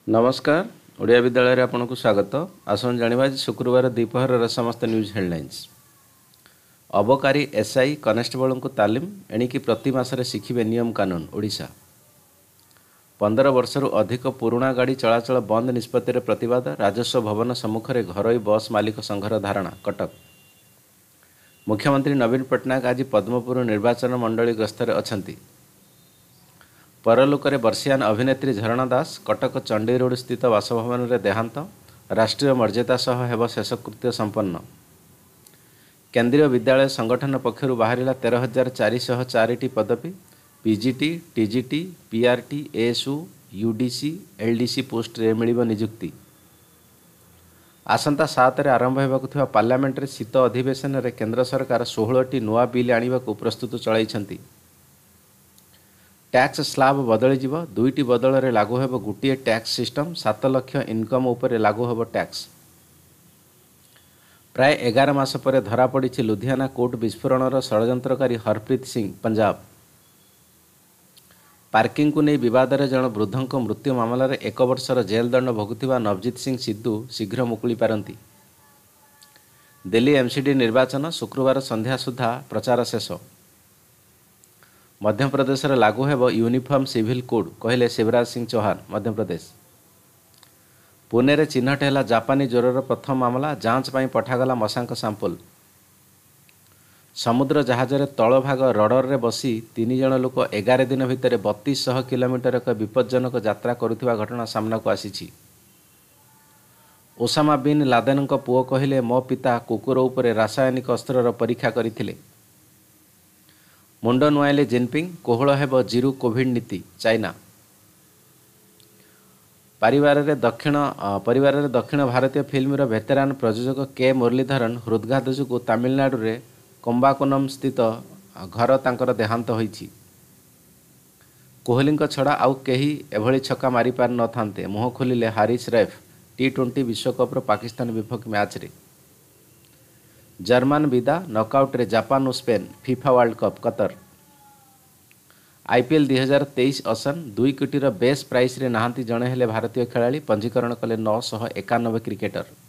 नमस्कार। ओडिया विद्यालय आपको स्वागत। आसन जाना आज शुक्रवार द्विपहर समस्त न्यूज हेडलाइंस। अबकारी एसआई कनेस्टेबल को तालीम एणिकी प्रति मासरे शिखिबे नियम कानून। ओडिशा 15 वर्षर अधिक पुराणा गाड़ी चलाचल बंद निष्पत्तिर प्रतिवाद। राजस्व भवन सम्मुखें घरोई बस मालिक संघर धारणा। कटक मुख्यमंत्री नवीन पट्टनायक आज पद्मपुर निर्वाचन मंडली गस्तर अछंती। परलोकरे वर्षियान अभिनेत्री झरणा दास कटक चंडी रोड स्थित बासभवन में देहांत। राष्ट्रीय मर्यादा सह हेब शेषकृत्य संपन्न। केंद्रीय विद्यालय संगठन पक्षर बाहर 13,404 पदवी। PGT, TGT, PRT, ASU, UDC, LDC post रे मिलिब नियुक्ति। आसंता 7 रे आरंभ होगा पार्लियामेंट शीत अधिवेशन में केंद्र सरकार 16टी नुआ बिल आने को प्रस्तुत चलाइछंती। टैक्स स्लाब बदल जीव। 2टी बदल रे लागू हेब गोटे टैक्स सिस्टम। 7 लाख इनकम उपर लागू हेब टैक्स। प्राय 11 मास पर धरा पड़ी लुधियाना कोर्ट विस्फोरणर षड्यंत्रकारी हरप्रीत सिंह पंजाब। पार्किंग को नहीं विवाद में जन वृद्धों मृत्यु मामलें 1 वर्षर जेल दंड भोगुथिबा नवजीत सिंह सिद्धू शीघ्र मुकुली पारंती। दिल्ली एमसीडी निर्वाचन शुक्रवार संध्या सुधा प्रचार शेष। मध्य प्रदेश में लागू हेब यूनिफॉर्म सिविल कोड कहले शिवराज सिंह चौहान। मध्य प्रदेश पुणे रे चिन्हट है जापानी ज्वरर प्रथम मामला। जांच पाई पठागला मशांक सैंपल। समुद्र जहाज तल भाग रडर रे बसी 3 जन लोक 11 दिन भितर 3200 किलोमीटर एक विपज्जनक यात्रा करुथिबा घटना सामना को आसीछि। ओसामा बिन लादेन पुओ कहले मो पिता कुकुर उपरे रासायनिक अस्त्रर परीक्षा करथिले। मुंड नुआइले जिनपिंग कोहल हेब जीरो कोविड नीति। चाइना परिवार दक्षिण भारतीय फिल्म वेटेरान प्रयोजक के मुरलीधरन हृदघात जो तमिलनाडु रे कुंबाकोनम स्थित घर तांकर देहांत होईछि। कोहली छड़ा आउ कहीं एभली छक्का मारी पार न थांते मुह खोलिले हारिस रैफ टी20 विश्वकप पाकिस्तान विपक्ष मैच रे। जर्मन विदा नॉकआउट रे जापान और Spain. FIFA world cup Qatar. IPL 2023 असन 2 कोटी बेस प्राइस रे नहांती जणे हेले भारतीय खेलाड़ी पंजीकरण कले 991 क्रिकेटर।